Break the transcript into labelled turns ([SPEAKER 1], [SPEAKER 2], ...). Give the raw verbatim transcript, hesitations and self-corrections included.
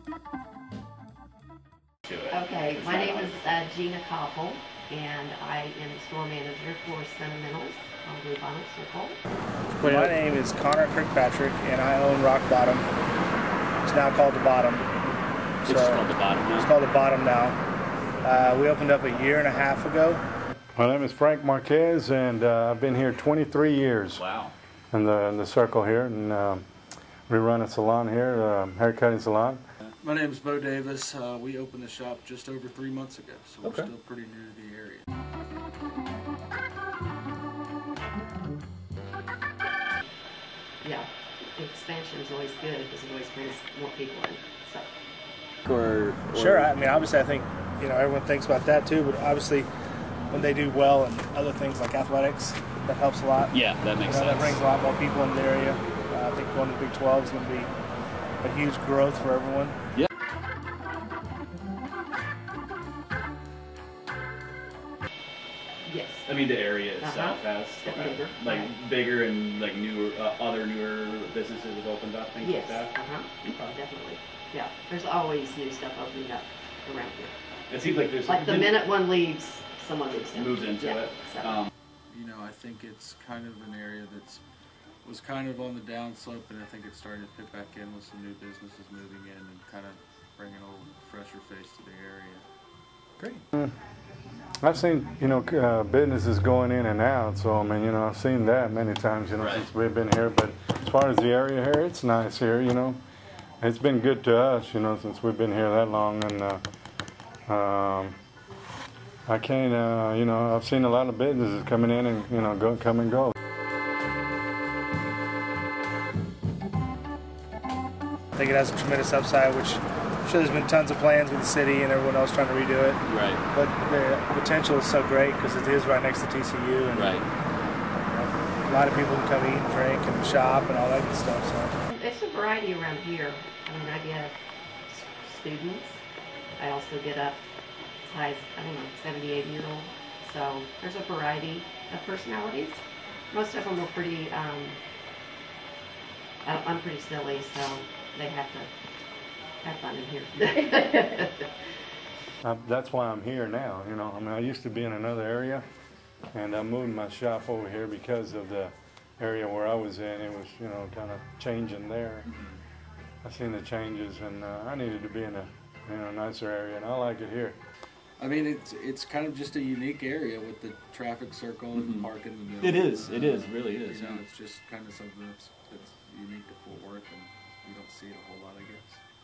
[SPEAKER 1] Okay, my name is uh, Gina Koppel, and I am the store manager for Sentimentals on Bluebonnet Circle.
[SPEAKER 2] My name is Connor Kirkpatrick, and I own Rock Bottom. It's now called The Bottom.
[SPEAKER 3] It's so called The Bottom now?
[SPEAKER 2] It's called The Bottom now. Uh, we opened up a year and a half ago.
[SPEAKER 4] My name is Frank Marquez, and uh, I've been here twenty-three years.
[SPEAKER 3] Wow.
[SPEAKER 4] In the, in the circle here, and uh, we run a salon here, uh, haircutting salon.
[SPEAKER 5] My name is Bo Davis. Uh, we opened the shop just over three months ago, so we're
[SPEAKER 2] Okay.
[SPEAKER 5] still pretty new to the area.
[SPEAKER 1] Yeah, the expansion is always good because it always brings more people in. So.
[SPEAKER 3] Or, or
[SPEAKER 2] Sure, I mean, obviously I think, you know, everyone thinks about that too, but obviously when they do well and other things like athletics, that helps a lot.
[SPEAKER 3] Yeah, that makes
[SPEAKER 2] you know,
[SPEAKER 3] sense.
[SPEAKER 2] That brings a lot more people in the area. Uh, I think going to Big twelve is going to be a huge growth for everyone.
[SPEAKER 3] Yeah.
[SPEAKER 1] Yes.
[SPEAKER 6] I mean, the area itself
[SPEAKER 1] Uh-huh.
[SPEAKER 6] has
[SPEAKER 1] Get
[SPEAKER 6] uh,
[SPEAKER 1] bigger.
[SPEAKER 6] like
[SPEAKER 1] Right.
[SPEAKER 6] bigger and like newer, uh, other newer businesses have opened up, things
[SPEAKER 1] Yes.
[SPEAKER 6] like that.
[SPEAKER 1] Uh huh. Definitely. Yeah. There's always new stuff opening up around here.
[SPEAKER 6] It seems like there's
[SPEAKER 1] Like the minute one leaves, someone moves in.
[SPEAKER 6] moves into
[SPEAKER 1] yeah.
[SPEAKER 6] it.
[SPEAKER 1] So.
[SPEAKER 6] Um,
[SPEAKER 5] You know, I think it's kind of an area that's was kind of on the downslope, and I think it's starting to pick back in with some new businesses moving in and kind of bringing a little fresher face to the area.
[SPEAKER 2] Great.
[SPEAKER 4] I've seen, you know, uh, businesses going in and out, so I mean, you know, I've seen that many times, you know,
[SPEAKER 3] Right.
[SPEAKER 4] since we've been here. But as far as the area here, it's nice here, you know. It's been good to us, you know, since we've been here that long, and uh, um, I can't, uh, you know, I've seen a lot of businesses coming in and, you know, go, come and go.
[SPEAKER 2] I think it has a tremendous upside, which I'm sure there's been tons of plans with the city and everyone else trying to redo it.
[SPEAKER 3] Right.
[SPEAKER 2] But the potential is so great because it is right next to T C U, and
[SPEAKER 3] Right.
[SPEAKER 2] you know, a lot of people can come eat and drink and shop and all that good stuff. So
[SPEAKER 1] There's a variety around here. I mean, I get s- students. I also get up as high as, I don't know, seventy, eighty year olds. So there's a variety of personalities. Most of them are pretty, um, I- I'm pretty silly, so they have to have fun in here.
[SPEAKER 4] Uh, that's why I'm here now, you know. I mean, I used to be in another area, and I moved my shop over here because of the area where I was in. It was, you know, kind of changing there. I seen the changes, and uh, I needed to be in a, you know, nicer area, and I like it here.
[SPEAKER 5] I mean, it's it's kind of just a unique area with the traffic circle and
[SPEAKER 3] Mhm.
[SPEAKER 5] parking in the middle.
[SPEAKER 3] It is. It is. It really is.
[SPEAKER 5] You know, it's just kind of something that's, that's unique to Fort Worth, and you don't see it a whole lot, I guess.